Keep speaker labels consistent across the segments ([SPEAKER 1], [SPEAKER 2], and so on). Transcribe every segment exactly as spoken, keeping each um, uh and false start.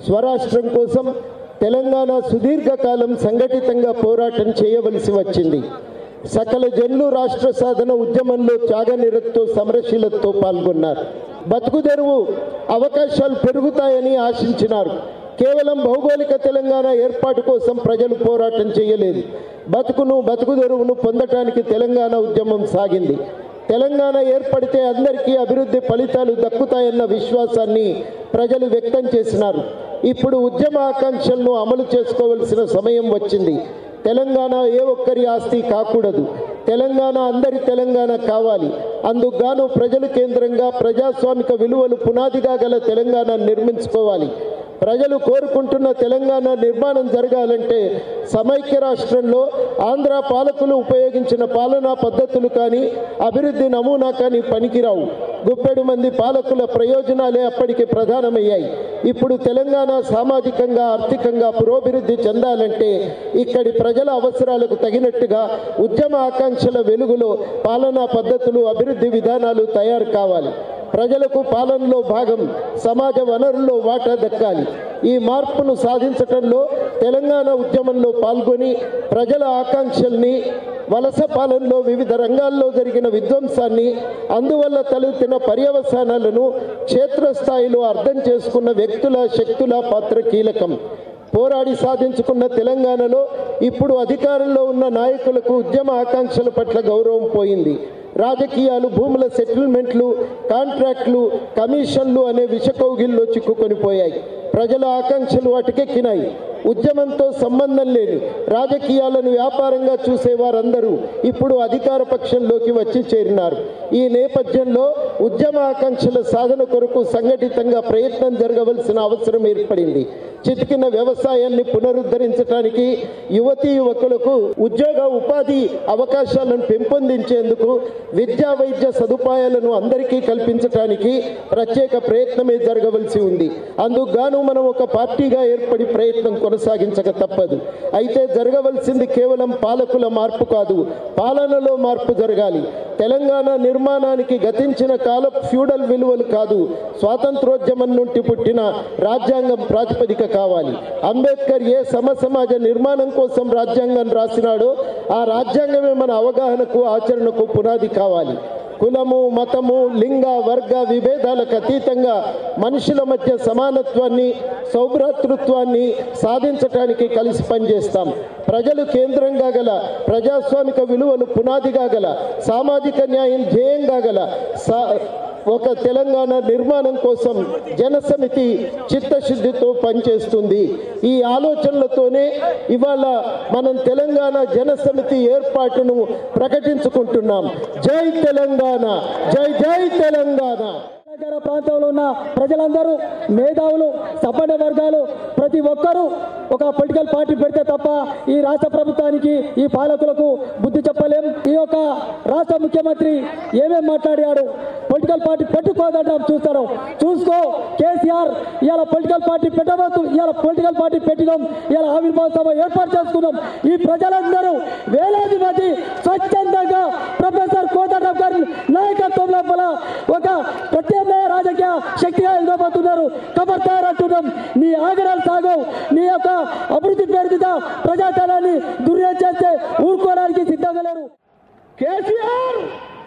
[SPEAKER 1] స్వరాష్ట్రం కోసం తెలంగాణ సుదీర్ఘకాలం సంఘటితంగా పోరాటం చేయవలసి వచ్చింది. సకల జనులు రాష్ట్ర సాధన ఉద్యమంలో త్యాగనిరతితో సమరశీలతతో పాల్గొన్నారు. బతుకుదెరువు అవకాశాలు పెరుగుతాయని ఆశించినారు. కేవలం భౌగోళిక తెలంగాణ ఏర్పాటు కోసం ప్రజలు పోరాటం చేయలేదు. బతుకును బతుకుదెరువును పొందటానికి తెలంగాణ ఉద్యమం సాగింది. తెలంగాణ ఏర్పడితే అందరికీ అభివృద్ధి ఫలితాలు దక్కుతాయన్న విశ్వాసాన్ని ప్రజలు వ్యక్తం చేసినారు. ఇప్పుడు ఉద్యమ ఆకాంక్షలను అమలు చేసుకోవలసిన సమయం వచ్చింది. తెలంగాణ ఏ ఒక్కరి ఆస్తి కాకూడదు. తెలంగాణ అందరి తెలంగాణ కావాలి. అందుకు గాను ప్రజలు కేంద్రంగా ప్రజాస్వామిక విలువలు పునాదిగా గల తెలంగాణ నిర్మించుకోవాలి. ప్రజలు కోరుకుంటున్న తెలంగాణ నిర్మాణం జరగాలంటే సమైక్య రాష్ట్రంలో ఆంధ్ర పాలకులు ఉపయోగించిన పాలనా పద్ధతులు కానీ అభివృద్ధి నమూనా కానీ పనికిరావు. గుప్పెడు మంది పాలకుల ప్రయోజనాలే అప్పటికి ప్రధానమయ్యాయి. ఇప్పుడు తెలంగాణ సామాజికంగా ఆర్థికంగా పురోభివృద్ధి చెందాలంటే ఇక్కడి ప్రజల అవసరాలకు తగినట్టుగా ఉద్యమ ఆకాంక్షల వెలుగులో పాలనా పద్ధతులు అభివృద్ధి విధానాలు తయారు కావాలి. ప్రజలకు పాలనలో భాగం, సమాజ వనరుల్లో వాటా దక్కాలి. ఈ మార్పును సాధించటంలో తెలంగాణ ఉద్యమంలో పాల్గొని ప్రజల ఆకాంక్షల్ని, వలస పాలనలో వివిధ రంగాల్లో జరిగిన విధ్వంసాన్ని, అందువల్ల తలెత్తిన పర్యవసానాలను క్షేత్రస్థాయిలో అర్థం చేసుకున్న వ్యక్తుల శక్తుల పాత్ర కీలకం. పోరాడి సాధించుకున్న తెలంగాణలో ఇప్పుడు అధికారంలో ఉన్న నాయకులకు ఉద్యమ ఆకాంక్షల పట్ల గౌరవం పోయింది. రాజకీయాలు, భూముల సెటిల్మెంట్లు, కాంట్రాక్ట్లు, కమిషన్లు అనే విషకౌగిల్లో చిక్కుకొని పోయాయి. ప్రజల ఆకాంక్షలు అటుకెక్కినాయి. ఉద్యమంతో సంబంధం లేని రాజకీయాలను వ్యాపారంగా చూసేవారందరూ ఇప్పుడు అధికార పక్షంలోకి వచ్చి చేరినారు. ఈ నేపథ్యంలో ఉద్యమ ఆకాంక్షల సాధన కొరకు సంఘటితంగా ప్రయత్నం జరగవలసిన అవసరం ఏర్పడింది. చితికిన వ్యవసాయాన్ని పునరుద్ధరించడానికి, యువతీ యువకులకు ఉద్యోగ ఉపాధి అవకాశాలను పెంపొందించేందుకు, విద్యా వైద్య సదుపాయాలను అందరికీ కల్పించడానికి ప్రత్యేక ప్రయత్నమే జరగవలసి ఉంది. అందుకు గాను మనం ఒక పార్టీగా ఏర్పడి ప్రయత్నం కొనసాగించక తప్పదు. అయితే జరగవలసింది కేవలం పాలకుల మార్పు కాదు, పాలనలో మార్పు జరగాలి. తెలంగాణ నిర్మాణానికి గతించిన కాల ఫ్యూడల్ విలువలు కాదు, స్వాతంత్రోద్యమం నుండి పుట్టిన రాజ్యాంగం ప్రాతిపదిక కావాలి. అంబేద్కర్ ఏ సమసమాజ నిర్మాణం కోసం రాజ్యాంగం రాసినాడో ఆ రాజ్యాంగమే మన అవగాహనకు, ఆచరణకు పునాది కావాలి. కులము, మతము, లింగ, వర్గ విభేదాలకు అతీతంగా మనుషుల మధ్య సమానత్వాన్ని, సౌభ్రాతృత్వాన్ని సాధించటానికి కలిసి పనిచేస్తాం. ప్రజలు కేంద్రంగా గల, ప్రజాస్వామిక విలువలు పునాదిగా గల, సామాజిక న్యాయం ధ్యేయంగా గల సా ఒక తెలంగాణ నిర్మాణం కోసం జనసమితి చిత్తశుద్ధితో పనిచేస్తుంది. ఈ ఆలోచనలతోనే ఇవాళ మనం తెలంగాణ జనసమితి ఏర్పాటును ప్రకటించుకుంటున్నాం. జై తెలంగాణ, జై జై తెలంగాణ.
[SPEAKER 2] ప్రాంతంలో ఉన్న ప్రజలందరూ, మేధావులు, సంపన్న వర్గాలు ప్రతి ఒక్కరూ ఒక పొలిటికల్ పార్టీ పెడితే తప్ప ఈ రాష్ట్ర ప్రభుత్వానికి, ఈ పాలకులకు బుద్ధి చెప్పలేం. ఈ యొక్క రాష్ట్ర ముఖ్యమంత్రి ఏమేమి మాట్లాడాడు, పొలిటికల్ పార్టీ పెట్టుకోదంటాం చూస్తాడు. చూసుకో కేసీఆర్ ఇవాళ పొలిటికల్ పార్టీ పెట్టబోతు, ఇవాళ పొలిటికల్ పార్టీ పెట్టినాం, ఇవాళ ఆవిర్భావ సభ ఏర్పాటు చేసుకున్నాం. ఈ ప్రజలందరూ వేలాది మంది స్వచ్ఛందంగా ప్రొఫెసర్ కోదండరాం గారి నాయకత్వంలో ఒక ప్రత్యేక రాజకీయ శక్తిగా ఎదురబోతున్నారు. ఖబర్దార్ అంటున్నాం, నీ ఆగ్రహాలు సాగవు. నీ యొక్క అభివృద్ధి పేరు మీద ప్రజాధనాన్ని దుర్యోగం చేస్తే ఊరుకోవడానికి సిద్ధంగా లేరు.
[SPEAKER 3] కేసీఆర్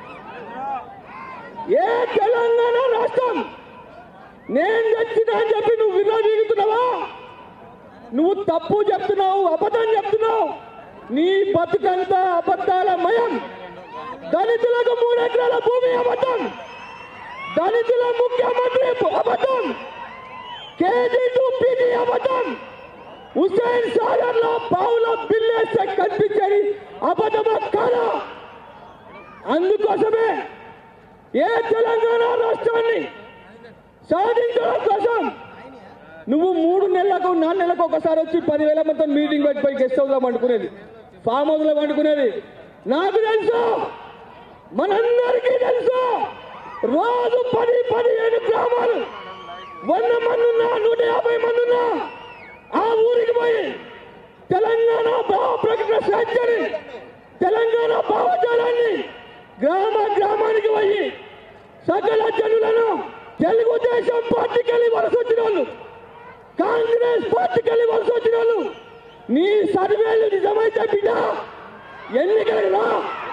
[SPEAKER 3] ఏ తెలంగాణ రాష్ట్రం నేను తెచ్చినా అని చెప్పి నువ్వు విరోధిస్తున్నావా? నువ్వు తప్పు చెప్తున్నావు, అబద్ధం చెప్తున్నావు. నీ బతుకంతా అబద్ధాల మయం. దళితులకు మూడు ఎకరాల భూమి అబద్ధం, దళితుల ముఖ్యమంత్రి అబద్ధం, కేజీ టు పీజీ అబద్ధం, హుస్సేన్ సాగర్ లో పావుల బిల్లేస్తే కనిపించేది అబద్ధమా కాదా? అందుకోసమే ఏ తెలంగాణ రాష్ట్రాన్ని సాధించడం కోసం నువ్వు మూడు నెలలకు నాలుగు నెలలకు ఒకసారి వచ్చి పదివేల మందితో మీటింగ్ పెట్టిపోయి గెస్ట్ హౌస్ లో పండుకునేది, ఫామ్ హౌస్ లో పండుకునేది. నాకు తెలుసు, మనందరికీ తెలుసు. రోజు పది పదిహేను గ్రామాలు, వంద మంది ఉన్నా, నూట యాభై మంది ఉన్నా ఆ ఊరికి పోయి తెలంగాణ భావ ప్రకటన స్వేచ్ఛని, తెలంగాణ భావజాలాన్ని గ్రామ గ్రామానికి పోయి సకల జనులను తెలుగుదేశం పార్టీకి వెళ్ళి వలస వచ్చిన వాళ్ళు, కాంగ్రెస్ పార్టీకి వెళ్ళి వలస వచ్చిన వాళ్ళు నీ సర్వేలు నిజమైతే బిడ్డ ఎన్నికలకు రా,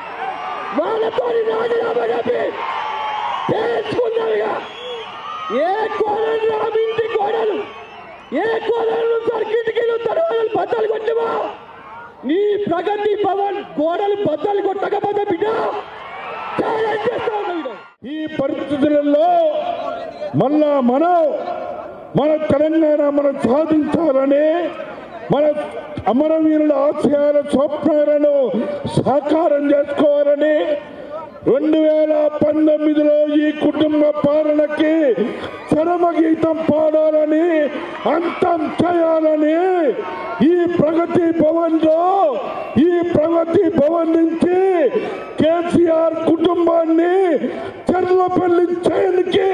[SPEAKER 3] వాళ్ళతో రాజీనామా చెప్పి తెలుసుకున్నారుగా. ఏ కోడలు రామి ఇంటి కోడలు, ఏ కోడలు సర్కిటికీలు తరువాలు బద్దలు కొట్టవా, నీ ప్రగతి భవన్ గోడలు బద్దలు కొట్టకపోతే బిడ్డ ఛాలెంజ్ చేస్తా ఉన్నా.
[SPEAKER 4] ఈ పరిస్థితులలో మళ్ళా మనం మన తెలంగాణ మనం సాధించాలని, మన అమరవీరుల ఆశయాల స్వప్నాలను సాకారం చేసుకోవాలని రెండు వేల పంతొమ్మిదిలో ఈ కుటుంబ పాలనకి చరమగీతం పాడాలని, అంతం చేయాలని ఈ ప్రగతి భవన్ లో ఈ ప్రగతి భవన్ నుంచి కేసీఆర్ కుటుంబాన్ని చెర్లపల్లి జైలుకి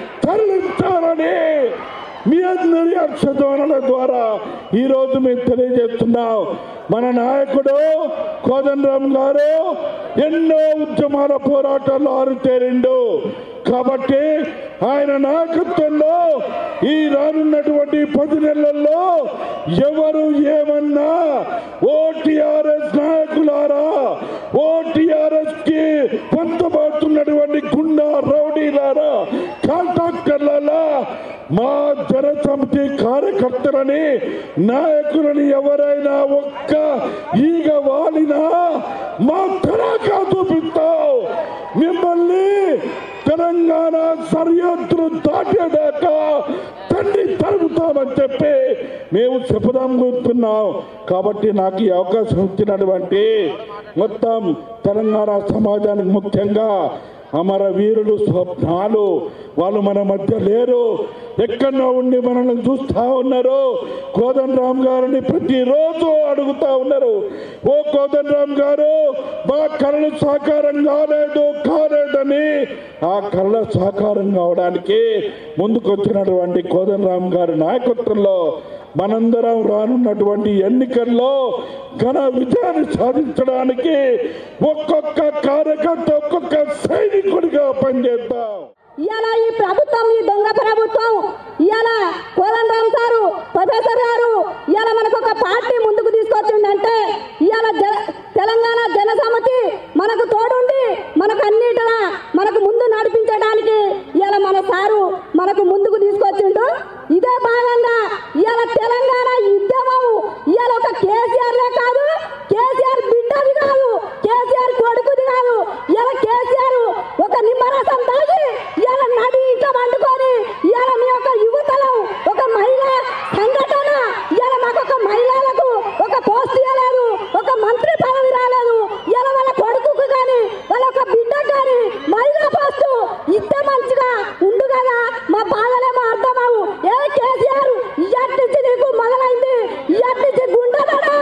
[SPEAKER 4] తరలించాలని మీ అందరి అక్షధ్వనుల ద్వారా ఈ రోజు మేము తెలియజేస్తున్నాం. మన నాయకుడు కోదండరామ్ గారు ఎన్నో ఉద్యమాల పోరాటాల్లో ఆరుతేరిండు కాబట్టి ఆయన నాయకత్వంలో ఈ రానున్నటువంటి పది నెలల్లో ఎవరు ఏమన్నా ఓటీఆర్ఎస్ నాయకులారా, ఓటీఆర్ఎస్ కి పొందబడుతున్నటువంటి గుండా రౌడీలారా, కాంట్రాక్టర్లారా, మా జనసమితి కార్యకర్తలని నాయకులని ఎవరైనా ఒక్క ఈగ వాలినా మా తడాకా చూపిస్తావు, మిమ్మల్ని తెలంగాణ సరిహద్దులు దాటేదాకా తండ్రి తరుగుతామని చెప్పి మేము శపథం కూర్చున్నాం. కాబట్టి నాకు ఈ అవకాశం ఇచ్చినటువంటి మొత్తం తెలంగాణ సమాజానికి ముఖ్యంగా అమర వీరులు స్వప్నాలు వాళ్ళు మన మధ్య లేరు, ఎక్కడో ఉండి మనల్ని చూస్తా ఉన్నారు. కోదండరామ్ గారిని ప్రతిరోజు అడుగుతా ఉన్నారు, ఓ కోదండరామ్ గారు మా కళలు సాకారం కాలేదు కాలేదని. ఆ కళ సాకారం కావడానికి ముందుకొచ్చినటువంటి కోదండరామ్ గారి నాయకత్వంలో మనందరం రానున్నటువంటి ఎన్నికల్లో ఘన విజయాన్ని సాధించడానికి ఒక్కొక్క కార్యకర్త ఒక్కొక్క సైనికుడిగా పనిచేద్దాం.
[SPEAKER 5] ఇవాళ ఈ ప్రభుత్వం, ఈ దొంగ ప్రభుత్వం, ఇవాళ కోదండరామ్ సారు ప్రొఫెసర్ గారు ఇవాళ మనకు ఒక పార్టీ ముందుకు తీసుకొచ్చిందంటే ఇవాళ తెలంగాణ జనసమితి మనకు తోడుండి మనకు అన్నిటిలా మనకు ముందు నడిపించడానికి ఇవాళ మన సారు మనకు ముందుకు తీసుకొచ్చిండు. ఇదే భాగంగా ఇవాళ తెలంగాణ ఉద్యమం ఇవాళ ఒక కేసీఆర్లే కాదు, కేసీఆర్ బిడ్డది కాదు, కేసీఆర్ కొడుకుది కాదు. ఇవాళ కేసీఆర్ ఒక నిమ్మరసం తాగి ఇవాళ నడి ఇంట్లో వండుకొని ఇవాళ మీ యొక్క యువతలో ఒక మహిళా సంఘటన ఇవాళ మాకు ఒక మహిళలకు ఒక పోస్ట్ ఇవ్వలేదు, ఒక మంత్రి పదవి రాలేదు. ఇవాళ వాళ్ళ కొడుకు కానీ వాళ్ళ ఒక బిడ్డ కానీ మహిళా పోస్టు ఇస్తే మంచిగా ఉండు కదా, మా బాధలేమో అర్థమవు. ఏ కేసీఆర్ ఇయ్యాటి నుంచి నీకు మొదలైంది, ఇయ్యాటి నుంచి గుండెదడా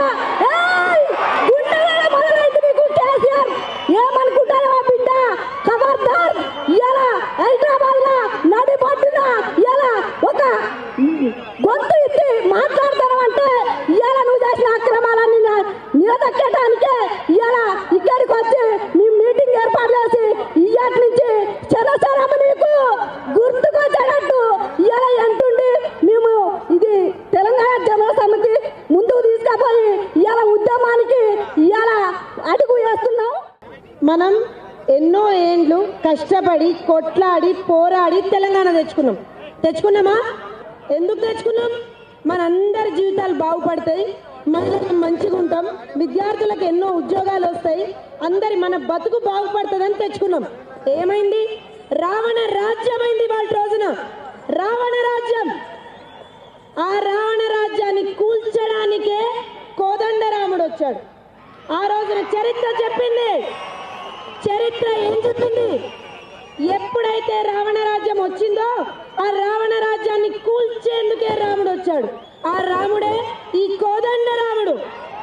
[SPEAKER 5] గుండెదడ మొదలైంది నీకు కేసీఆర్. ఏమనుకుంటారు ఆ బిడ్డ? ఖబర్దార్ ఇవాళ హైదరాబాద్ లో నడిపడ్డున ఇవాళ ఒక గొంతు ఇచ్చి మాట్లాడతాను అంటే ఇవాళ నువ్వు చేసిన అక్రమాలన్నీ నిలదక్కడానికే ఇవాళ ఇక్కడికి వచ్చి మీ మీటింగ్ ఏర్పాటు చేసి ఇయ్యాటి నుంచి చరసరమ నీకు గుర్తుకొచ్చేటట్టు ఇవాళ ఎంతుండి మేము ఇది తెలంగాణ జన సమితి ముందుకు తీసుకుపోయి ఇవాళ ఉద్యమానికి ఇవాళ అడుగు వేస్తున్నాం.
[SPEAKER 6] మనం ఎన్నో ఏండ్లు కష్టపడి కొట్లాడి పోరాడి తెలంగాణ తెచ్చుకున్నాం. తెచ్చుకున్నామా? ఎందుకు తెచ్చుకున్నాం? మనందరి జీవితాలు బాగుపడతాయి, మనం మంచిగా ఉంటాం, విద్యార్థులకు ఎన్నో ఉద్యోగాలు వస్తాయి, అందరి మన బతుకు బాగుపడుతుందని తెచ్చుకున్నాం. ఏమైంది? రావణ రాజ్యం అయింది వాళ్ళ రోజున. రావణ రాజ్యం. ఆ రావణ రాజ్యాన్ని కూల్చడానికే కోదండరాముడు వచ్చాడు. ఆ రోజున చరిత్ర చెప్పింది. చరిత్ర ఏం చెప్పింది? ఎప్పుడైతే రావణ రాజ్యం వచ్చిందో ఆ రావణ రాజ్యాన్ని కూల్చేందుకే రాముడు వచ్చాడు. ఆ రాముడే ఈ కోదండరాముడు.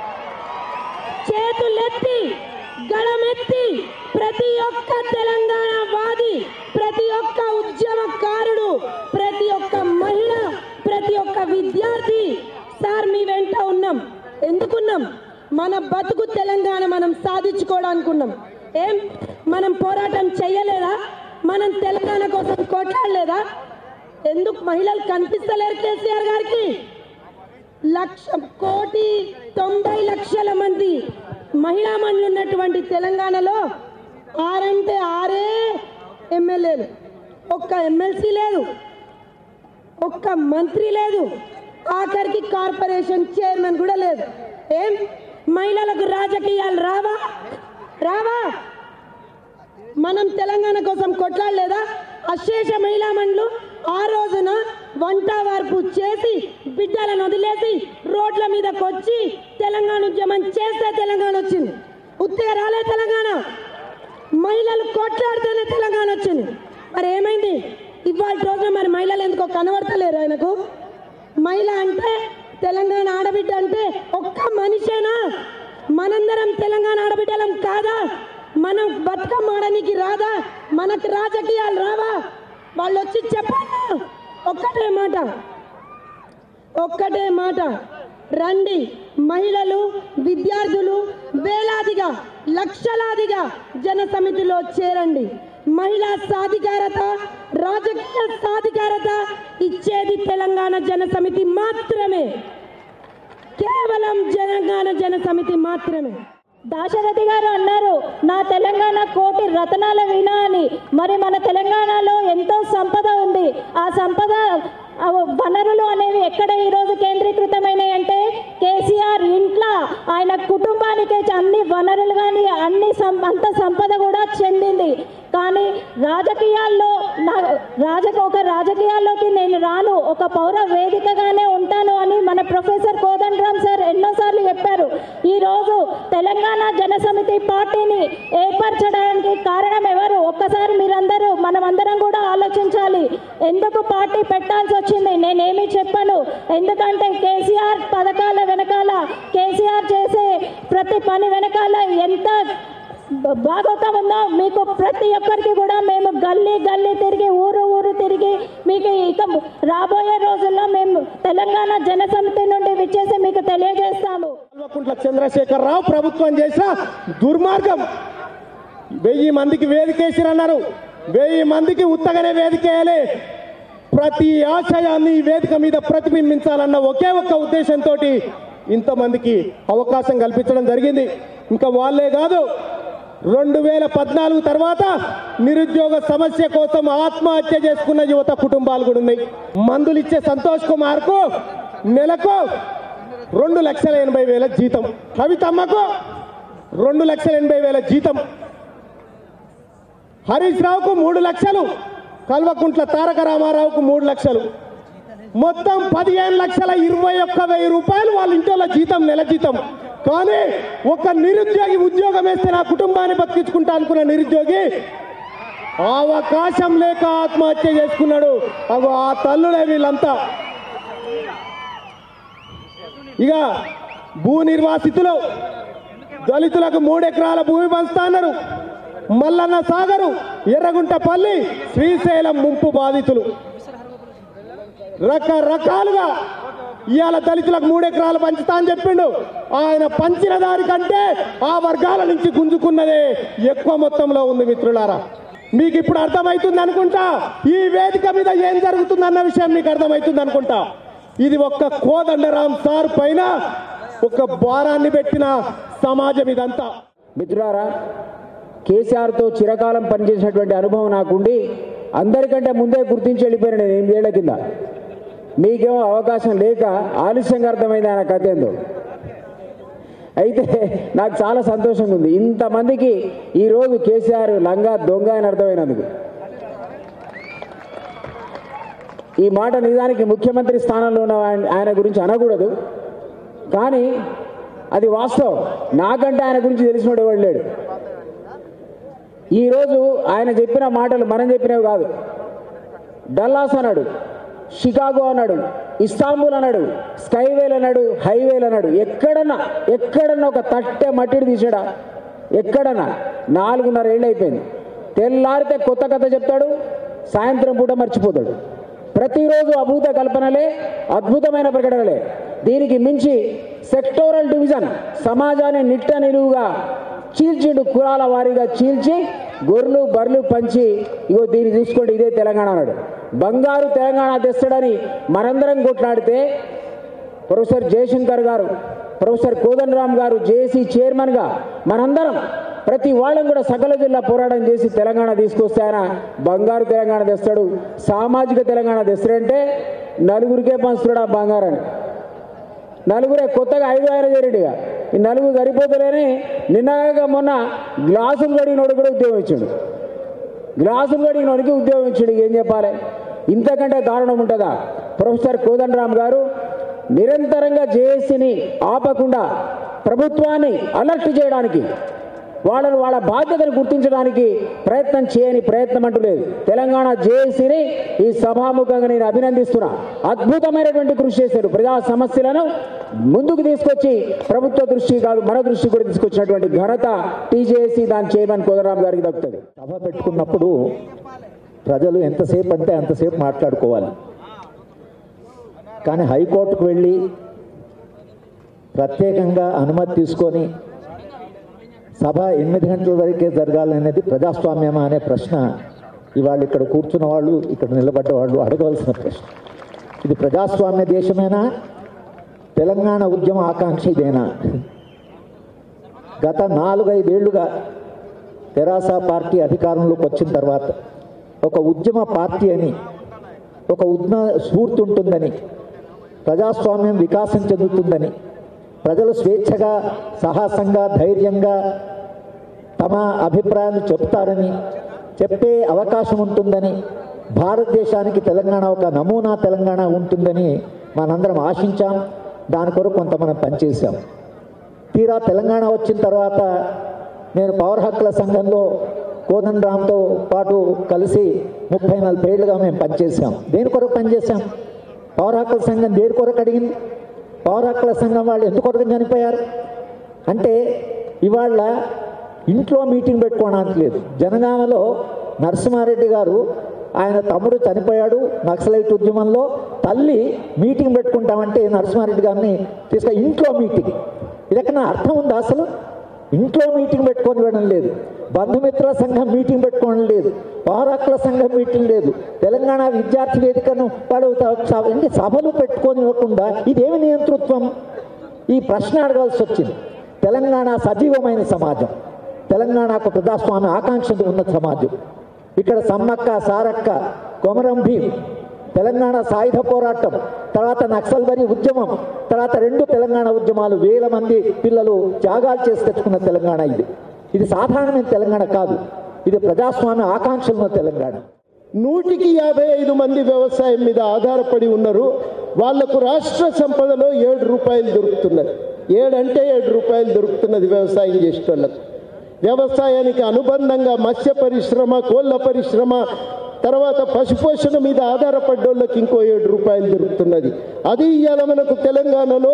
[SPEAKER 6] చేతులెత్తి గళమెత్తి ప్రతి ఒక్క తెలంగాణ వాది, ప్రతి ఒక్క ఉద్యమకారుడు, ప్రతి ఒక్క మహిళ, ప్రతి ఒక్క విద్యార్థి సార్ మీ వెంట ఉన్నాం. ఎందుకున్నాం? మన బతుకు తెలంగాణ మనం సాధించుకోవడానికి ఉన్నాం. ఏం మనం పోరాటం చెయ్యలేదా? మనం తెలంగాణ కోసం కొట్లాడలేదా? ఎందుకు మహిళలు కనిపిస్తలేరు కేసీఆర్ గారికి? లక్ష కోటి తొంభై లక్షల మంది మహిళా మండలి ఉన్నటువంటి తెలంగాణలో ఆరంటే ఆరే ఎమ్మెల్యేలు, ఒక్క ఎమ్మెల్సీ లేదు, ఒక్క మంత్రి లేదు, ఆఖరికి కార్పొరేషన్ చైర్మన్ కూడా లేదు. ఏం మహిళలకు రాజకీయాలు రావా రావా మనం తెలంగాణ కోసం కొట్లాడలేదా? అశేష మహిళా మండలు ఆ రోజున వంట వార్పు చేసి బిడ్డలను వదిలేసి రోడ్ల మీదకి వచ్చి తెలంగాణ ఉద్యమం చేస్తే తెలంగాణ వచ్చింది. ఉత్తగా రాలే తెలంగాణ, మహిళలు కొట్లాడితేనే తెలంగాణ వచ్చింది. మరి ఏమైంది ఇవాళ రోజున? మరి మహిళలు ఎందుకో కనబడతలేరు ఆయనకు? మహిళ అంటే తెలంగాణ ఆడబిడ్డ అంటే ఒక్క మనిషేనా? మనందరం తెలంగాణ ఆడబిడ్డలం కాదా? మనం బతుకమ్మ ఆడనికి రాదా? మనకు రాజకీయాలు రావా? వాళ్ళు వచ్చి చెప్పాలా? ఒక్కటే మాట ఒక్కటే మాట రండి, మహిళలు విద్యార్థులు వేలాదిగా లక్షలాదిగా జన సమితిలో చేరండి. మహిళా సాధికారత, రాజకీయ సాధికారత ఇచ్చేది తెలంగాణ జన సమితి మాత్రమే, కేవలం తెలంగాణ జన సమితి మాత్రమే.
[SPEAKER 5] దాశరథి గారు అన్నారు నా తెలంగాణ కోటి రతనాల వీణ అని. మరి మన తెలంగాణలో ఎంతో సంపద ఉంది. ఆ సంపద వనరులు అనేవి ఎక్కడ ఈరోజు కేంద్రీకృతమైనాయి అంటే కేసీఆర్ ఇంట్లో ఆయన కుటుంబానికి అన్ని వనరులు కానీ అన్ని అంత సంపద కూడా చెందింది. కానీ రాజకీయాల్లో నా రాజ ఒక రాజకీయాల్లోకి నేను రాను, ఒక పౌర వేదికగానే ఉంటాను అని మన ప్రొఫెసర్ కోదండరామ్ సార్ ఎన్నోసార్లు చెప్పారు. ఈరోజు తెలంగాణ జన సమితి పార్టీని ఏర్పరచడానికి కారణం ఎవరు? ఒక్కసారి మీరందరూ మనమందరం కూడా ఆలోచించాలి. ఎందుకు పార్టీ పెట్టాల్సి వచ్చింది? నేనేమి చెప్పను, ఎందుకంటే కేసీఆర్ పథకాల వెనకాల, కేసీఆర్ చేసే ప్రతి పని వెనకాల ఎంత భాగవతం ఉందో మీకు ప్రతి ఒక్కరికి కూడా మేము గల్లీ గల్లీ తిరిగి ఊరు ఊరు తిరిగి మీకు ఇక రాబోయే రోజుల్లో మేము తెలంగాణ జన సమితి నుండి విచ్చేసి మీకు తెలియజేస్తాము.
[SPEAKER 1] కల్వకుంట్ల చంద్రశేఖరరావు ప్రభుత్వం చేసిన దుర్మార్గం. వెయ్యి మందికి వేదికేసిరన్నారు, వెయ్యి మందికి ఉత్తగానే వేదికేయాలి. ప్రతి ఆశయాన్ని ఈ వేదిక మీద ప్రతిబింబించాలన్న ఒకే ఒక్క ఉద్దేశంతో ఇంతమందికి అవకాశం కల్పించడం జరిగింది. ఇంకా వాళ్ళే కాదు, రెండు వేల పద్నాలుగు తర్వాత నిరుద్యోగ సమస్య కోసం ఆత్మహత్య చేసుకున్న యువత కుటుంబాలు కూడా ఉన్నాయి. మందులు ఇచ్చే సంతోష్ కుమార్కు నెలకు రెండు లక్షల ఎనభై వేల జీతం, కవితమ్మకు రెండు లక్షల ఎనభై వేల జీతం, హరీష్ రావుకు మూడు లక్షలు, కల్వకుంట్ల తారక రామారావుకు మూడు లక్షలు, మొత్తం పదిహేను లక్షల ఇరవై ఒక్క వెయ్యి రూపాయలు వాళ్ళ ఇంట్లో జీతం, నెల జీతం. కానీ ఒక నిరుద్యోగి ఉద్యోగం వేస్తే నా కుటుంబాన్ని బతికించుకుంటా అనుకున్న నిరుద్యోగి అవకాశం లేక ఆత్మహత్య చేసుకున్నాడు. అగో ఆ తల్లులే వీళ్ళంతా. ఇక భూ నిర్వాసితులు దళితులకు మూడెకరాల భూమి పంచుతా అన్నారు. మల్లన్న సాగరు, ఎర్రగుంటపల్లి, శ్రీశైలం ముంపు బాధితులు రకరకాలుగా ఇవాళ దళితులకు మూడెకరాలు పంచుతా అని చెప్పిండు. ఆయన పంచిన దానికంటే ఆ వర్గాల నుంచి గుంజుకున్నదే ఎక్కువ మొత్తంలో ఉంది. మిత్రులారా, మీకు ఇప్పుడు అర్థమవుతుంది అనుకుంటా ఈ వేదిక మీద ఏం జరుగుతుందన్న విషయం మీకు అర్థమవుతుంది అనుకుంటా. ఇది ఒక్క కోదండరాం సార్ పైన ఒక భారాన్ని పెట్టిన సమాజం ఇదంతా.
[SPEAKER 7] మిత్రులారా, కేసీఆర్తో చిరకాలం పనిచేసినటువంటి అనుభవం నాకుండి అందరికంటే ముందే గుర్తించి వెళ్ళిపోయిన నేను ఎనిమిదేళ్ల కింద. మీకేమో అవకాశం లేక ఆలస్యంగా అర్థమైంది ఆయన కథ ఏందో. అయితే నాకు చాలా సంతోషంగా ఉంది ఇంతమందికి ఈరోజు కేసీఆర్ లంగా దొంగ అని అర్థమైనందుకు. ఈ మాట నిజానికి ముఖ్యమంత్రి స్థానంలో ఉన్న ఆయన గురించి అనకూడదు, కానీ అది వాస్తవం. నాకంటే ఆయన గురించి తెలిసినోడు ఎవడు లేడు. ఈరోజు ఆయన చెప్పిన మాటలు మనం చెప్పినవి కాదు. డల్లాస్ అన్నాడు, షికాగో అన్నాడు, ఇస్తాంబుల్ అన్నాడు, స్కైవేల్ అన్నాడు, హైవేల్ అన్నాడు. ఎక్కడన్నా ఎక్కడన్నా ఒక తట్టె మట్టిడి తీసాడా? ఎక్కడన్నా? నాలుగున్నర ఏళ్ళు అయిపోయింది. తెల్లారితే కొత్త కథ చెప్తాడు, సాయంత్రం పూట మర్చిపోతాడు. ప్రతిరోజు అభూత కల్పనలే, అద్భుతమైన ప్రకటనలే. దీనికి మించి సెక్టోరల్ డివిజన్ సమాజాన్ని నిట్ట నిలువుగా చీల్చిండు, కులాల వారీగా చీల్చి గొర్రెలు బర్రెలు పంచి ఇగో దీన్ని చూసుకోండి ఇదే తెలంగాణ అన్నాడు. బంగారు తెలంగాణ తెస్తాడని మనందరం కొట్లాడితే ప్రొఫెసర్ జయశంకర్ గారు, ప్రొఫెసర్ కోదండరామ్ గారు జేఏసీ చైర్మన్గా మనందరం ప్రతి వాళ్ళం కూడా సకల జిల్లా పోరాటం చేసి తెలంగాణ తీసుకొస్తే ఆయన బంగారు తెలంగాణ తెస్తాడు, సామాజిక తెలంగాణ తెస్తాడంటే నలుగురికే పంచుతాడు ఆ బంగారాన్ని. నలుగురే కొత్తగా ఐదు ఆయన చేరేడుగా ఈ నలుగురు సరిపోతలేని నిన్నగా మొన్న గ్లాసులు కడిగినోడు కూడా ఉద్యోగం ఇచ్చాడు. గ్లాసులు కడిగినోడికి ఉద్యోగం ఇచ్చాడు. ఏం చెప్పాలి? ఇంతకంటే దారుణం ఉంటుందా? ప్రొఫెసర్ కోదండరామ్ గారు నిరంతరంగా జేఏసీని ఆపకుండా ప్రభుత్వాన్ని అలర్ట్ చేయడానికి, వాళ్ళను వాళ్ళ బాధ్యతను గుర్తించడానికి ప్రయత్నం చేయని ప్రయత్నం అంటూ లేదు. తెలంగాణ జేఏసీని ఈ సభాముఖంగా నేను అభినందిస్తున్నా. అద్భుతమైనటువంటి కృషి చేశారు. ప్రజా సమస్యలను ముందుకు తీసుకొచ్చి ప్రభుత్వ దృష్టి కాదు మన దృష్టి కూడా తీసుకొచ్చినటువంటి ఘనత టీజేఏసీ దాని చైర్మన్ కోదండరామ్ గారికి దక్కుతుంది.
[SPEAKER 8] సభ పెట్టుకున్నప్పుడు ప్రజలు ఎంతసేపు అంటే అంతసేపు మాట్లాడుకోవాలి. కానీ హైకోర్టుకు వెళ్ళి ప్రత్యేకంగా అనుమతి తీసుకొని సభ ఎనిమిది గంటల వరకే జరగాలనేది ప్రజాస్వామ్యమా అనే ప్రశ్న ఇవాళ ఇక్కడ కూర్చున్న వాళ్ళు, ఇక్కడ నిలబడ్డ వాళ్ళు అడగవలసిన ప్రశ్న. ఇది ప్రజాస్వామ్య దేశమేనా? తెలంగాణ ఉద్యమ ఆకాంక్ష ఇదేనా? గత నాలుగైదేళ్లుగా తెరాస పార్టీ అధికారంలోకి వచ్చిన తర్వాత ఒక ఉద్యమ పార్టీ అని, ఒక ఉద్యమ స్ఫూర్తి ఉంటుందని, ప్రజాస్వామ్యం వికాసం చెందుతుందని, ప్రజలు స్వేచ్ఛగా సాహసంగా ధైర్యంగా తమ అభిప్రాయాలు చెప్తారని, చెప్పే అవకాశం ఉంటుందని, భారతదేశానికి తెలంగాణ ఒక నమూనా తెలంగాణ ఉంటుందని మనందరం ఆశించాం. దాని కొరకు కొంత మనం పనిచేసాం. తీరా తెలంగాణ వచ్చిన తర్వాత నేను పౌర హక్కుల సంఘంలో కోదండరామ్తో పాటు కలిసి ముప్పై నలభై ఏళ్ళుగా మేము పనిచేసాం. దేని కొరకు పనిచేసాం? పౌర హక్కుల సంఘం దేని కొరకు అడిగింది? పౌర హక్కుల సంఘం వాళ్ళు ఎందుకొరకు చనిపోయారు అంటే ఇవాళ ఇంట్లో మీటింగ్ పెట్టుకోవడానికి లేదు. జనగామలో నరసింహారెడ్డి గారు ఆయన తమ్ముడు చనిపోయాడు నక్సలైట్ ఉద్యమంలో, తల్లి మీటింగ్ పెట్టుకుంటామంటే నరసింహారెడ్డి గారిని తీసుకు ఇంట్లో మీటింగ్. ఇది ఎక్కడ అర్థం ఉందా? అసలు ఇంట్లో మీటింగ్ పెట్టుకొని వెళ్ళడం లేదు, బంధుమిత్రుల సంఘం మీటింగ్ పెట్టుకోవడం లేదు, పౌర హక్కుల సంఘం మీటింగ్ లేదు, తెలంగాణ విద్యార్థి వేదికను వాడు అంటే సభలు పెట్టుకొని ఇవ్వకుండా ఇదేమి నియంతృత్వం? ఈ ప్రశ్న అడగాల్సి వచ్చింది. తెలంగాణ సజీవమైన సమాజం, తెలంగాణకు ప్రజాస్వామ్య ఆకాంక్షలు ఉన్న సమాజం. ఇక్కడ సమ్మక్క సారక్క కొమరం భీం, తెలంగాణ సాయుధ పోరాటం, తర్వాత నక్సల్బరీ ఉద్యమం, తర్వాత రెండు తెలంగాణ ఉద్యమాలు, వేల మంది పిల్లలు త్యాగాలు చేసి తెచ్చుకున్న తెలంగాణ ఇది. ఇది సాధారణమైన తెలంగాణ కాదు, ఇది ప్రజాస్వామ్య ఆకాంక్షలున్న తెలంగాణ.
[SPEAKER 1] నూటికి యాభై ఐదు మంది వ్యవసాయం మీద ఆధారపడి ఉన్నారు. వాళ్లకు రాష్ట్ర సంపదలో ఏడు రూపాయలు దొరుకుతున్నది. ఏడంటే ఏడు రూపాయలు దొరుకుతున్నది వ్యవసాయం చేసేటోళ్ళకు. వ్యవసాయానికి అనుబంధంగా మత్స్య పరిశ్రమ, కోళ్ళ పరిశ్రమ, తర్వాత పశుపోషణ మీద ఆధారపడ్డోళ్ళకి ఇంకో ఏడు రూపాయలు దొరుకుతున్నది. అది ఇవాళ మనకు తెలంగాణలో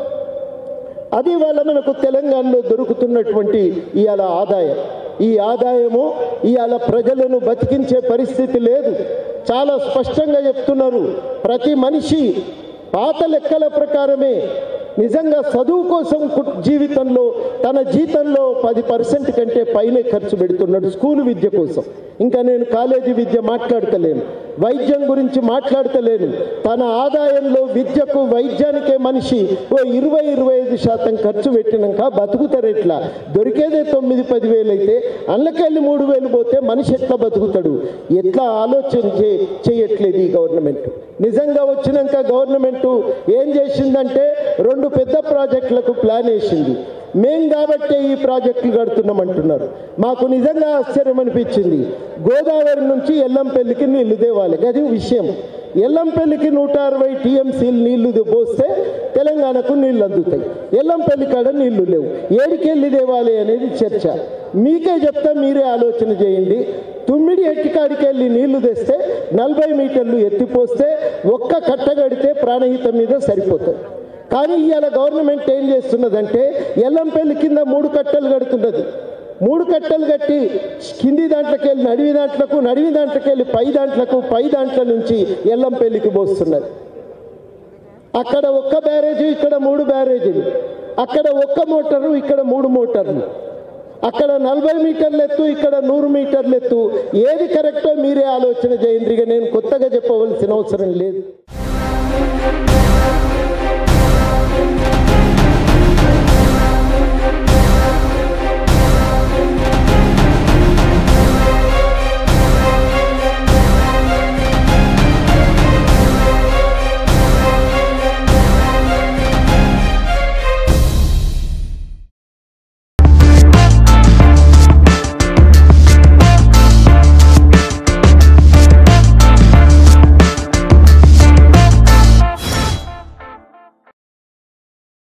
[SPEAKER 1] అది వాళ్ళ మనకు తెలంగాణలో దొరుకుతున్నటువంటి ఇవాళ ఆదాయం. ఈ ఆదాయము ఇవాళ ప్రజలను బతికించే పరిస్థితి లేదు. చాలా స్పష్టంగా చెప్తున్నారు. ప్రతి మనిషి పాత లెక్కల ప్రకారమే నిజంగా చదువు కోసం జీవితంలో తన జీతంలో పది పర్సెంట్ కంటే పైనే ఖర్చు పెడుతున్నాడు స్కూలు విద్య కోసం. ఇంకా నేను కాలేజీ విద్య మాట్లాడతలేను, వైద్యం గురించి మాట్లాడతలేను. తన ఆదాయంలో విద్యకు వైద్యానికే మనిషి ఓ ఇరవై ఇరవై ఐదు శాతం ఖర్చు పెట్టినాక బతుకుతారు ఎట్లా? దొరికేదే తొమ్మిది పది వేలు అయితే అందులోకెళ్ళి మూడు వేలు పోతే మనిషి ఎట్లా బతుకుతాడు? ఎట్లా ఆలోచన చే చేయట్లేదు ఈ గవర్నమెంట్. నిజంగా వచ్చినాక గవర్నమెంట్ ఏం చేసిందంటే రెండు పెద్ద ప్రాజెక్టులకు ప్లాన్ వేసింది. మేం కాబట్టే ఈ ప్రాజెక్టులు కడుతున్నామంటున్నారు. మాకు నిజంగా ఆశ్చర్యం అనిపించింది. గోదావరి నుంచి ఎల్లంపల్లికి నీళ్లు తేవాలి, అది విషయం. ఎల్లంపల్లికి నూట అరవై టీఎంసీలు నీళ్లు పోస్తే తెలంగాణకు నీళ్లు అందుతాయి. ఎల్లంపల్లి కాడ నీళ్లు లేవు, ఏడికెళ్ళి తేవాలి అనేది చర్చ. మీకే చెప్తా, మీరే ఆలోచన చేయండి. తుమ్మిడి ఎట్టికాడికి వెళ్ళి నీళ్లు తెస్తే నలభై మీటర్లు ఎత్తిపోస్తే ఒక్క కట్ట కడితే ప్రాణహిత మీద సరిపోతుంది. కానీ ఇవాళ గవర్నమెంట్ ఏం చేస్తున్నదంటే ఎల్లంపల్లి కింద మూడు కట్టలు కడుతున్నది. మూడు కట్టలు కట్టి కింది దాంట్లోకి వెళ్ళి నడివి దాంట్లకు, నడివి దాంట్లోకి వెళ్ళి పై దాంట్లకు, పై దాంట్ల నుంచి ఎల్లంపల్లికి పోస్తున్నది. అక్కడ ఒక్క బ్యారేజీ, ఇక్కడ మూడు బ్యారేజీలు. అక్కడ ఒక్క మోటారు, ఇక్కడ మూడు మోటార్లు. అక్కడ నలభై మీటర్ల ఎత్తు, ఇక్కడ నూరు మీటర్ల ఎత్తు. ఏది కరెక్టో మీరే ఆలోచన చేయండి. ఇక నేను కొత్తగా చెప్పవలసిన అవసరం లేదు.